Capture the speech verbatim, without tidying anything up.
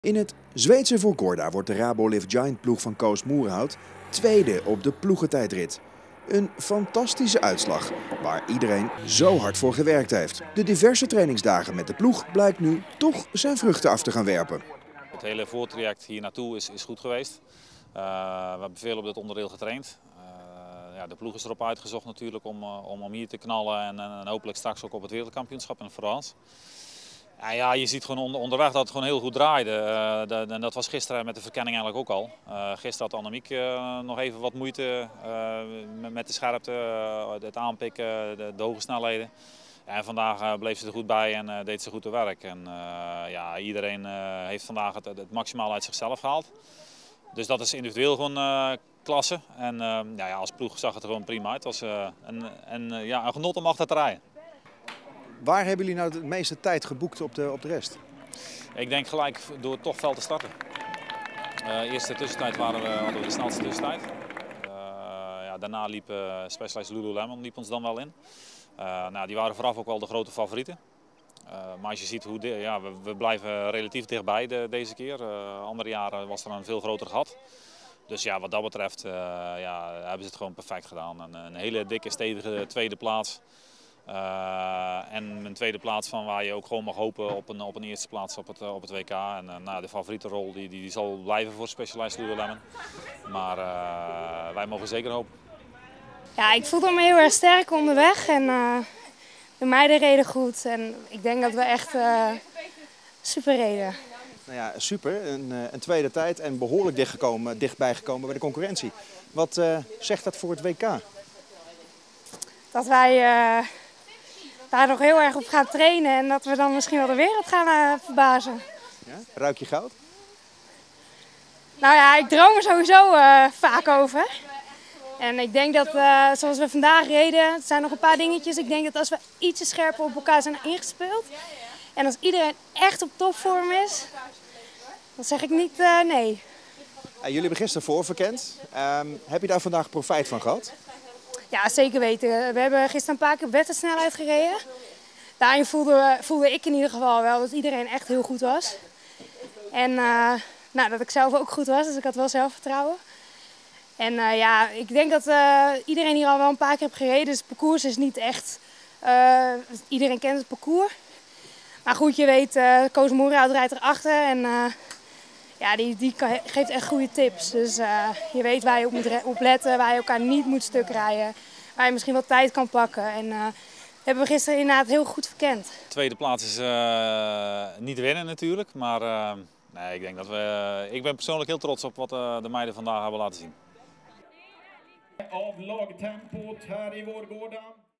In het Zweedse Vårgårda wordt de Rabo-Lift Giant ploeg van Koos Moerenhout tweede op de ploegentijdrit. Een fantastische uitslag waar iedereen zo hard voor gewerkt heeft. De diverse trainingsdagen met de ploeg blijkt nu toch zijn vruchten af te gaan werpen. Het hele voortraject hier naartoe is, is goed geweest. Uh, we hebben veel op dit onderdeel getraind. Uh, ja, de ploeg is erop uitgezocht natuurlijk om, uh, om, om hier te knallen en, en, en hopelijk straks ook op het wereldkampioenschap in Frans. Ja, ja, je ziet gewoon onder, onderweg dat het gewoon heel goed draaide. Uh, de, de, dat was gisteren met de verkenning eigenlijk ook al. Uh, gisteren had Annemiek uh, nog even wat moeite uh, met, met de scherpte, uh, het aanpikken, de, de hoge snelheden. Ja, en vandaag uh, bleef ze er goed bij en uh, deed ze goed te werk. En, uh, ja, iedereen uh, heeft vandaag het, het maximaal uit zichzelf gehaald. Dus dat is individueel gewoon uh, klasse. En uh, ja, ja, als ploeg zag het er gewoon prima uit. Het was uh, een, een, uh, ja, een genot om achter te rijden. Waar hebben jullie nou de meeste tijd geboekt op de, op de rest? Ik denk gelijk door toch fel te starten. Uh, eerste tussentijd waren we, hadden we de snelste tussentijd. Uh, ja, daarna liep uh, Specialized Lululemon liep ons dan wel in. Uh, nou, die waren vooraf ook wel de grote favorieten. Uh, maar als je ziet hoe de, ja, we, we blijven relatief dichtbij de, deze keer. Uh, andere jaren was er een veel groter gat. Dus ja, wat dat betreft uh, ja, hebben ze het gewoon perfect gedaan. Een, een hele dikke, stevige tweede plaats. Uh, en een tweede plaats van waar je ook gewoon mag hopen op een, op een eerste plaats op het, op het W K. En uh, nou, de favoriete rol die, die, die zal blijven voor Specialized Lululemon. Maar uh, wij mogen zeker hopen. Ja, ik voelde me heel erg sterk onderweg en uh, de meiden reden goed. En ik denk dat we echt uh, super reden. Nou ja, super. Een, een tweede tijd en behoorlijk dichtgekomen, dichtbij gekomen bij de concurrentie. Wat uh, zegt dat voor het W K? Dat wij uh, daar nog heel erg op gaan trainen en dat we dan misschien wel de wereld gaan uh, verbazen. Ja? Ruik je goud? Nou ja, ik droom er sowieso uh, vaak over. En ik denk dat, uh, zoals we vandaag reden, het zijn nog een paar dingetjes. Ik denk dat als we ietsje scherper op elkaar zijn ingespeeld en als iedereen echt op topvorm is, dan zeg ik niet uh, nee. Uh, jullie hebben gisteren voorverkend. Um, heb je daar vandaag profijt van gehad? Ja, zeker weten. We hebben gisteren een paar keer op wedstrijdsnelheid gereden. Daarin voelde, voelde ik in ieder geval wel dat iedereen echt heel goed was. En uh, nou, dat ik zelf ook goed was, dus ik had wel zelfvertrouwen. En uh, ja, ik denk dat uh, iedereen hier al wel een paar keer heeft gereden. Dus het parcours is niet echt... Uh, iedereen kent het parcours. Maar goed, je weet, uh, Koos Moerenhout rijdt erachter en uh, ja, die, die geeft echt goede tips. Dus uh, je weet waar je op moet op letten, waar je elkaar niet moet stuk rijden. Waar je misschien wat tijd kan pakken. En uh, dat hebben we gisteren inderdaad heel goed verkend. De tweede plaats is uh, niet te winnen natuurlijk. Maar uh, nee, ik denk dat we... Uh, ik ben persoonlijk heel trots op wat uh, de meiden vandaag hebben laten zien. Av lagtempot här i Vårgårda.